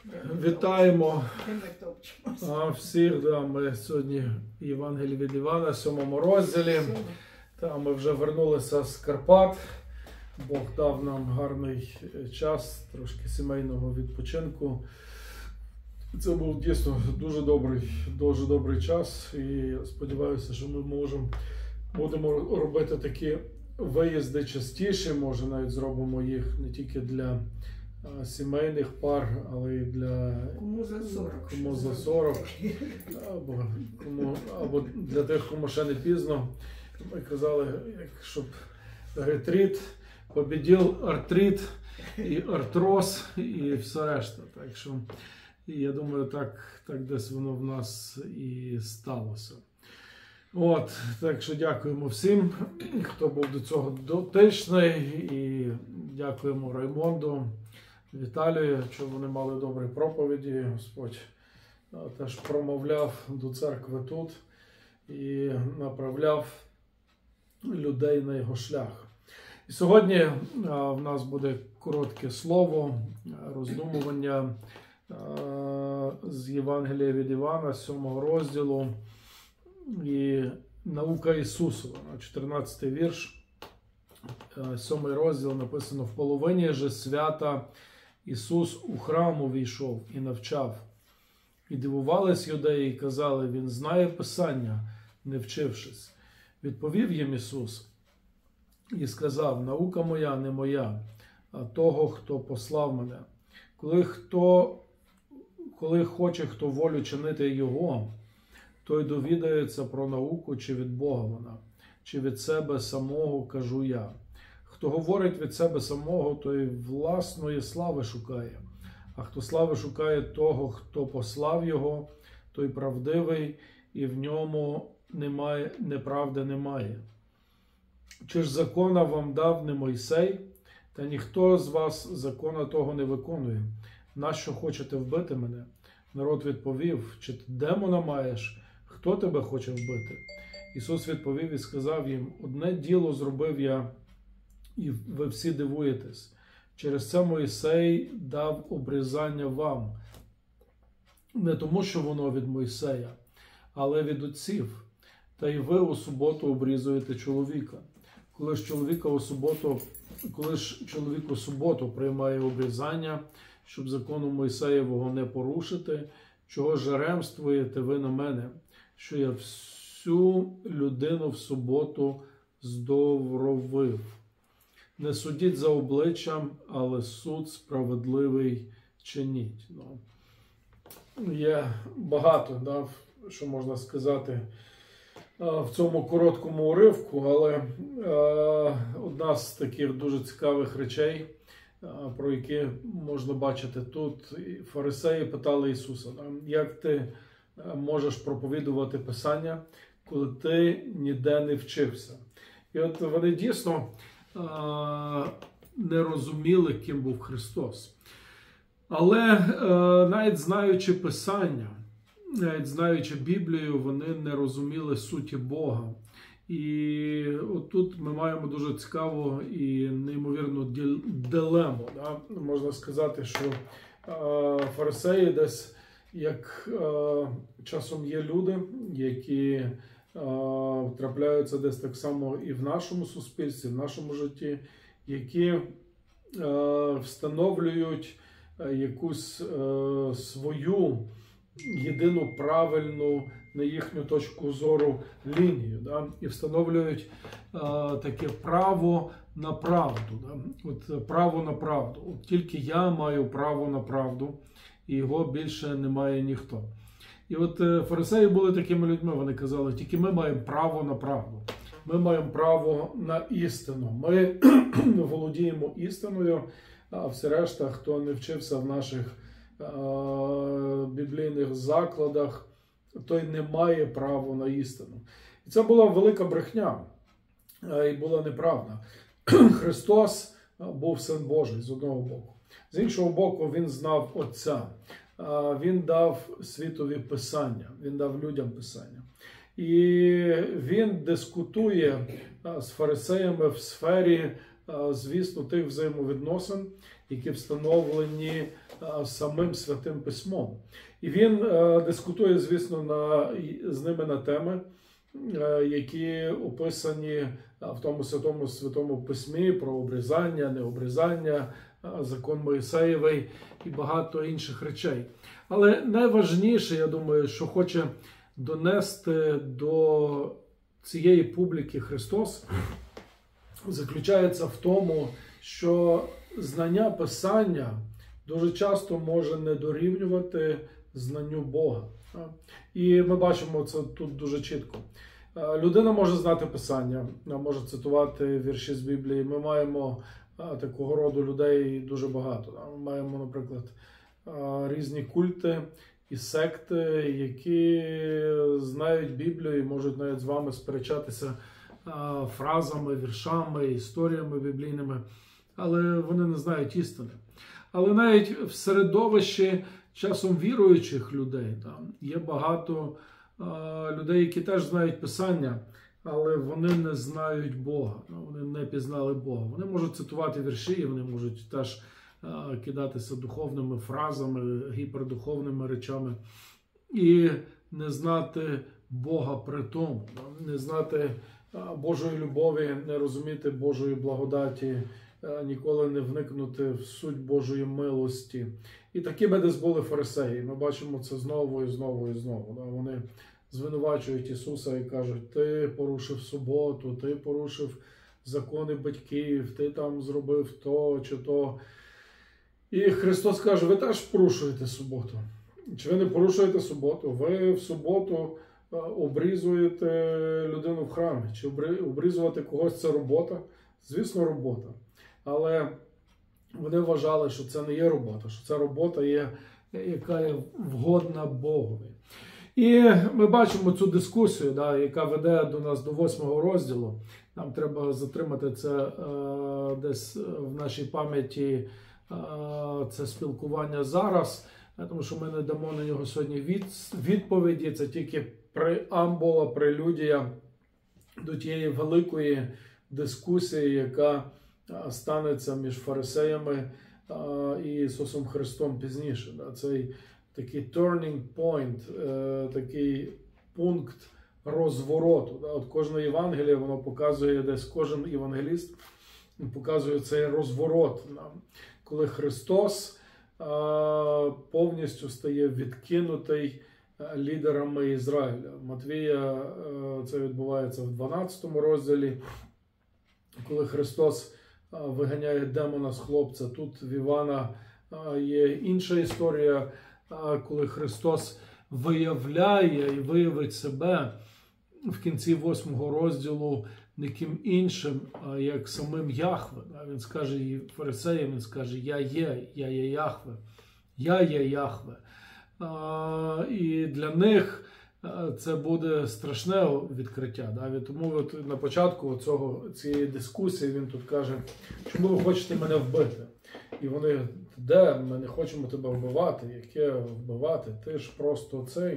Вітаємо Де ми топчемося. всіх. Ми сьогодні в Євангелії від Івана, 7 розділі. Ми вже вернулися з Карпат. Бог дав нам гарний час, трошки сімейного відпочинку. Це був дійсно дуже добрий час. І сподіваюся, що ми будемо робити такі виїзди частіше. Може, навіть зробимо їх не тільки для сімейних пар, але й для кому за 40 або для тих, кому ще не пізно. Ми казали, щоб ретрит побідів артрит і артроз і все решта. Так що я думаю, так десь воно в нас і сталося. Так що дякуємо всім, хто був до цього дотичний, і дякуємо Раймонду, Віталію, що вони мали добрі проповіді. Господь теж промовляв до церкви тут і направляв людей на його шлях. І сьогодні в нас буде коротке слово, роздумування з Євангелія від Івана, 7 розділу, і наука Ісусова, 14 вірш, 7 розділ написано: «В половині же свята Ісус у храм увійшов і навчав. І дивувались юдеї і казали: Він знає Писання, не вчившись. Відповів їм Ісус і сказав: наука моя не моя, а того, хто послав мене. Коли хоче хто волю чинити Його, той довідається про науку, чи від Бога вона, чи від себе самого, кажу я. Хто говорить від себе самого, той власної слави шукає. А хто слави шукає того, хто послав його, той правдивий, і в ньому неправди немає. Чи ж закона вам дав не Мойсей? Та ніхто з вас закона того не виконує. Нащо хочете вбити мене? Народ відповів: чи ти демона маєш? Хто тебе хоче вбити? Ісус відповів і сказав їм: одне діло зробив я, і ви всі дивуєтесь. Через це Мойсей дав обрізання вам. Не тому, що воно від Мойсея, але від отців. Та й ви у суботу обрізуєте чоловіка. Коли ж чоловік у суботу приймає обрізання, щоб закону Мойсеєвого не порушити, чого ж ремствуєте ви на мене, що я всю людину в суботу здоровив? Не судіть за обличчям, але суд справедливий чиніть. Є багато, що можна сказати в цьому короткому уривку, але одна з таких дуже цікавих речей, про які можна бачити тут. Фарисеї питали Ісуса: як ти можеш проповідувати Писання, коли ти ніде не вчився? І от вони дійсно не розуміли, ким був Христос. Але навіть знаючи Писання, навіть знаючи Біблію, вони не розуміли суті Бога. І отут ми маємо дуже цікаву і неймовірну дилему. Можна сказати, що фарисеї десь, як часом є люди, які трапляються десь так само і в нашому суспільстві, в нашому житті, які встановлюють якусь свою єдину правильну, на їхню точку зору, лінію, і встановлюють таке право на правду. Право на правду. От тільки я маю право на правду, і його більше не має ніхто. І от фарисеї були такими людьми, вони казали: тільки ми маємо право на правду. Ми маємо право на істину. Ми володіємо істиною, а все решта, хто не вчився в наших біблійних закладах, той не має права на істину. І це була велика брехня, і була неправда. Христос був Син Божий з одного боку. З іншого боку, Він знав Отця. Він дав світові Писання, Він дав людям Писання. І Він дискутує з фарисеями в сфері, звісно, тих взаємовідносин, які встановлені самим Святим Письмом. І він дискутує, звісно, з ними на теми, які описані в тому Святому Письмі про обрізання, необрізання, закон Моїсеєвий і багато інших речей. Але найважніше, я думаю, що хоче донести до цієї публіки Христос, заключається в тому, що знання Писання дуже часто може не дорівнювати знанню Бога. І ми бачимо це тут дуже чітко. Людина може знати Писання, може цитувати вірші з Біблії. Ми маємо такого роду людей дуже багато. Ми маємо, наприклад, різні культи і секти, які знають Біблію і можуть навіть з вами сперечатися фразами, віршами, історіями біблійними, але вони не знають істини. Але навіть в середовищі часом віруючих людей там є багато людей, які теж знають Писання, але вони не знають Бога, вони не пізнали Бога. Вони можуть цитувати вірші, і вони можуть теж кидатися духовними фразами, гіпердуховними речами і не знати Бога при тому, не знати Божої любові, не розуміти Божої благодаті, ніколи не вникнути в суть Божої милості. І такі би десь були фарисеї. Ми бачимо це знову і знову і знову. Вони звинувачують Ісуса і кажуть: ти порушив суботу, ти порушив закони батьків, ти там зробив то чи то. І Христос каже: ви теж порушуєте суботу. Чи ви не порушуєте суботу? Ви в суботу обрізуєте людину в храмі. Чи обрізувати когось – це робота? Звісно, робота. Але вони вважали, що це не є робота, що це робота є, яка є вгодна Богові. І ми бачимо цю дискусію, яка веде до нас до 8 розділу. Нам треба затримати це десь в нашій пам'яті, це спілкування зараз, тому що ми не дамо на нього сьогодні відповіді. Це тільки преамбула, прелюдія до тієї великої дискусії, яка станеться між фарисеями і Ісусом Христом пізніше. Цей такий turning point, такий пункт розвороту. От кожне Євангеліє, воно показує десь, кожен євангеліст показує цей розворот нам, коли Христос повністю стає відкинутий лідерами Ізраїля. Матвія це відбувається в 12 розділі, коли Христос виганяє демона з хлопця. Тут в Івана є інша історія, коли Христос виявляє і виявить себе в кінці 8 розділу не ким іншим, як самим Яхве. Він скаже і фарисеям, він скаже: я є Яхве, я є Яхве. І для них це буде страшне відкриття. Тому от на початку цієї дискусії він тут каже: чому ви хочете мене вбити? І вони: де? Ми не хочемо тебе вбивати. Яке вбивати? Ти ж просто цей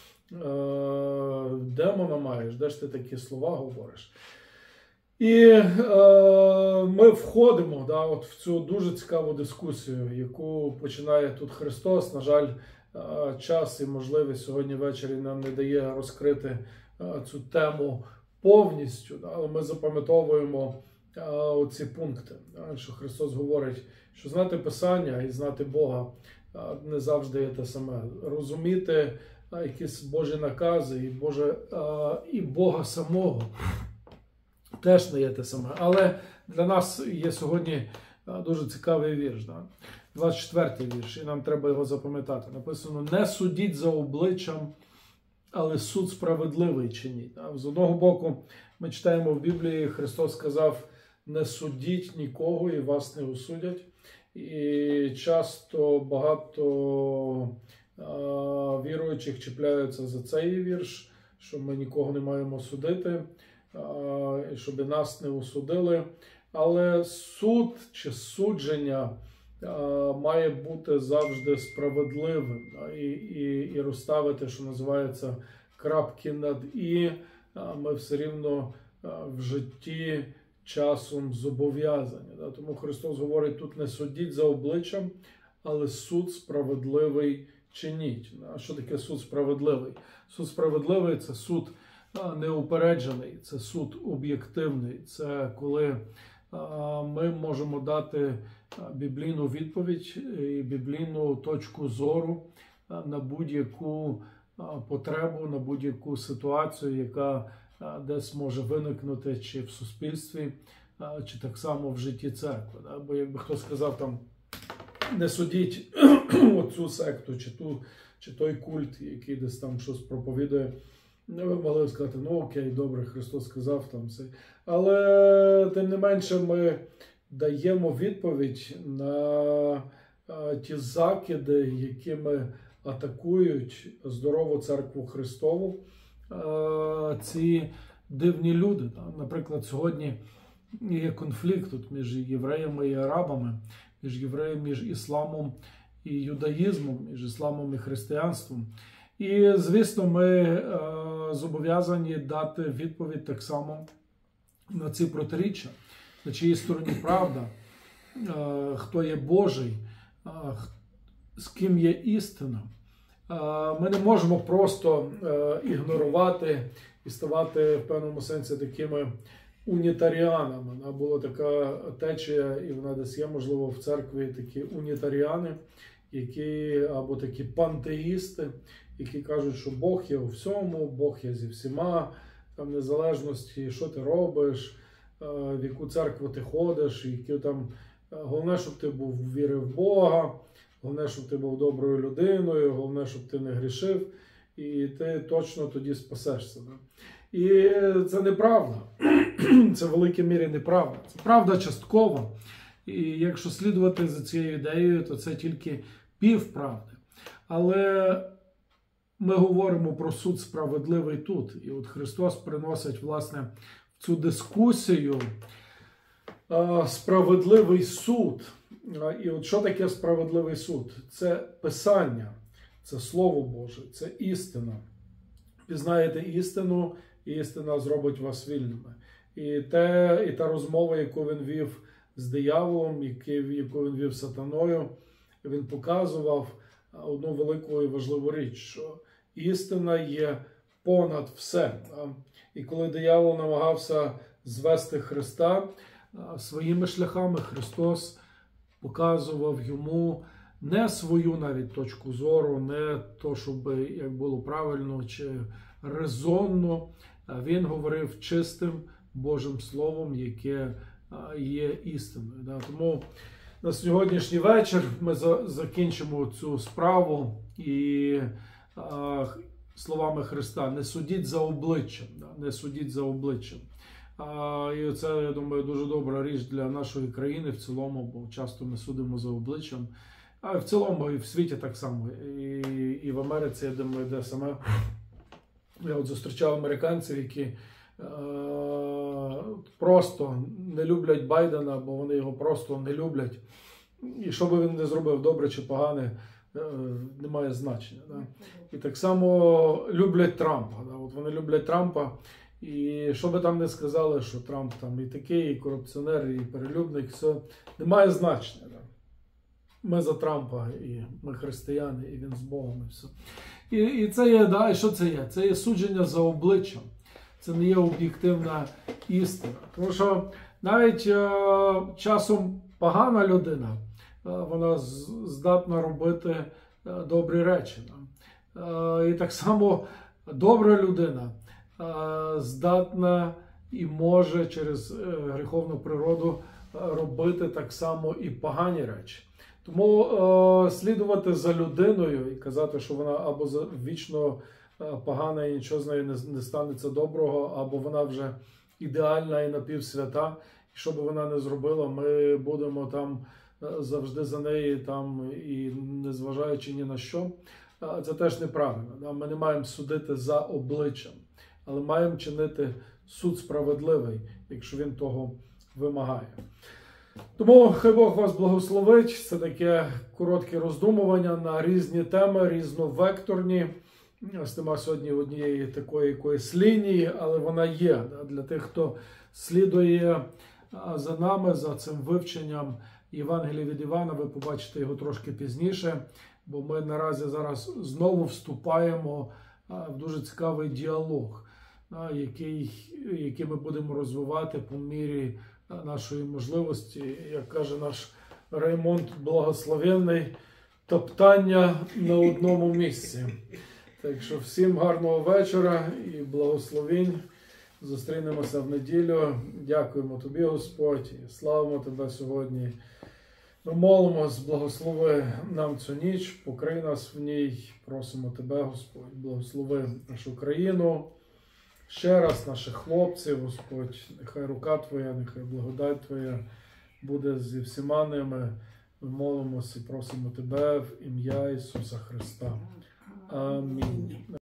демона маєш, де ж ти такі слова говориш? І ми входимо от в цю дуже цікаву дискусію, яку починає тут Христос. На жаль, час і можливість сьогодні ввечері нам не дає розкрити цю тему повністю, але ми запам'ятовуємо ці пункти, що Христос говорить, що знати Писання і знати Бога не завжди є те саме. Розуміти якісь Божі накази і Бога самого теж не є те саме. Але для нас є сьогодні дуже цікавий вірш. 24-й вірш, і нам треба його запам'ятати. Написано: не судіть за обличчям, але суд справедливий чиніть. З одного боку, ми читаємо в Біблії, Христос сказав: не судіть нікого і вас не осудять. І часто багато віруючих чіпляються за цей вірш, що ми нікого не маємо судити, щоб нас не осудили. Але суд чи судження має бути завжди справедливим і розставити, що називається, крапки над «і». Ми все рівно в житті часом зобов'язані. Тому Христос говорить, тут не судіть за обличчям, але суд справедливий чиніть. А що таке суд справедливий? Суд справедливий – це суд неупереджений, це суд об'єктивний. Це коли ми можемо дати біблійну відповідь і біблійну точку зору на будь-яку потребу, на будь-яку ситуацію, яка десь може виникнути чи в суспільстві, чи так само в житті церкви. Бо якби хто сказав там, не судіть оцю секту, чи той культ, який десь там щось проповідує, ви могли сказати, ну окей, добре, Христос сказав там все. Але тим не менше ми даємо відповідь на ті закиди, якими атакують здорову церкву Христову ці дивні люди. Наприклад, сьогодні є конфлікт тут між євреями і арабами, між ісламом і юдаїзмом, між ісламом і християнством. І, звісно, ми зобов'язані дати відповідь так само на ці протиріччя, на чиїй стороні правда, хто є Божий, з ким є істина. Ми не можемо просто ігнорувати і ставати в певному сенсі такими унітаріанами. Була така течія, і вона десь є, можливо, в церкві такі унітаріани, або такі пантеїсти, які кажуть, що Бог є у всьому, Бог є зі всіма, там незалежності, що ти робиш, в яку церкву ти ходиш, головне, щоб ти вірив в Бога, головне, щоб ти був доброю людиною, головне, щоб ти не грішив, і ти точно тоді спасешся. І це неправда. Це в великій мірі неправда. Це правда часткова. І якщо слідувати за цією ідеєю, то це тільки півправди. Але ми говоримо про суд справедливий тут. І от Христос приносить, власне, в цю дискусію справедливий суд. І от що таке справедливий суд? Це Писання, це Слово Боже, це істина. Пізнаєте істину, і істина зробить вас вільними. І та розмова, яку він вів з дияволом, яку він вів з сатаною, він показував одну велику і важливу річ, що істина є понад все. І коли диявол намагався звести Христа своїми шляхами, Христос показував йому не свою навіть точку зору, не то, щоб як було правильно чи резонно. Він говорив чистим Божим Словом, яке є істиною. Тому на сьогоднішній вечір ми закінчимо цю справу і словами Христа: не судіть за обличчям, не судіть за обличчям. І це, я думаю, дуже добра річ для нашої країни в цілому, бо часто ми судимо за обличчям. А в цілому і в світі так само. І в Америці, я думаю, де саме. Я от зустрічав американців, які просто не люблять Байдена, бо вони його просто не люблять. І що би він не зробив, добре чи погане, не має значення. І так само люблять Трампа. От вони люблять Трампа. І що би там не сказали, що Трамп там і такий, і корупціонер, і перелюбник, все не має значення. Ми за Трампа, і ми християни, і він з Богом, і все. І це є, і що це є? Це є судження за обличчям. Це не є об'єктивна істина. Тому що навіть часом погана людина, вона здатна робити добрі речі. І так само добра людина здатна і може через гріховну природу робити так само і погані речі. Тому слідувати за людиною і казати, що вона або вічно погана і нічого з нею не станеться доброго, або вона вже ідеальна і напівсвята, і що би вона не зробила, ми будемо там завжди за неї, там, і незважаючи ні на що, це теж неправильно. Ми не маємо судити за обличчям, але маємо чинити суд справедливий, якщо він того вимагає. Тому хай Бог вас благословить. Це таке коротке роздумування на різні теми, різновекторні. Ось нема сьогодні однієї такої якоїсь лінії, але вона є для тих, хто слідує за нами, за цим вивченням Євангелія від Івана. Ви побачите його трошки пізніше, бо ми наразі зараз знову вступаємо в дуже цікавий діалог, який ми будемо розвивати по мірі нашої можливості. Як каже наш Раймонд Благословенний, топтання на одному місці. Так що всім гарного вечора і благословінь. Зустрінемося в неділю. Дякуємо Тобі, Господь, і славимо Тебе сьогодні. Ми молимось, благослови нам цю ніч, покрий нас в ній. Просимо Тебе, Господь, благослови нашу країну. Ще раз наших хлопців, Господь, нехай рука Твоя, нехай благодать Твоя буде зі всіма ними. Ми молимося і просимо Тебе в ім'я Ісуса Христа. Амінь.